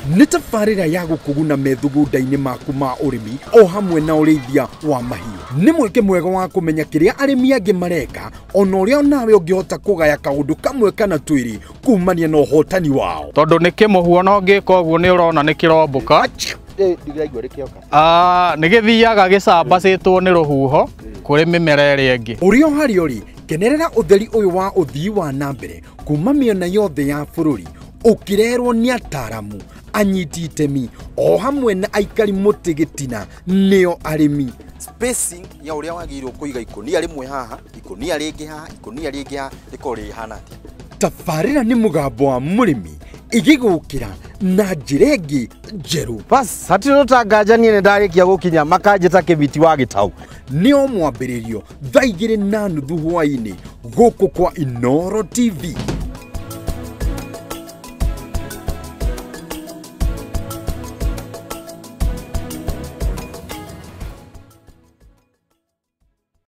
nĩ tabarĩra ya gũkũguna methugunda-inĩ maku ma ũrĩmi o hamwe na ũrĩithia wa mahiũ. Nĩ mweke mwega wa kũmenya kĩrĩa arĩmi angĩ mareka, ona ũrĩa nawe ũngĩhota kũgaya kaũndũ kamwe kana twĩrĩ kumania na ũhotani wao. Tondũ nĩ kĩmũhuo no ngĩka ũguo nĩ ũrona nĩ kĩrombũka. Nĩ gĩthiaga gĩcambacĩtwo nĩ rũhuho kũrĩ mĩmera ĩrĩa ĩngĩ. Ũrĩ o harĩa ũrĩ, kenerera ũtheri ũyũ wa ũthii wa na mbere kuma mĩena yothe ya bũrũri, ũkĩrerwo nĩ ataaramu, anyiti itemi o hamwe na aikari mũtĩ gĩtina nĩo arĩmi. Spacing ya ũrĩa wagĩrĩirwo kũiga ikũnia rĩmwe haha, ikũnia rĩngĩ haha, ikũnia rĩngĩ haha, rĩkorwo rĩhana atĩa. Tabarĩra nĩ mũgambo wa mũrĩmi igĩgũkĩra na njĩra ĩngĩ njerũ. Bas, hatirĩ rũtanganja niĩ nĩ ndarĩkia gũkinya makanjĩta Kĩbiti wa Gĩtaũ. Nĩo mwambĩrĩrio thaa 2:30 hwaĩ-inĩ gũkũ kwa Inooro TV.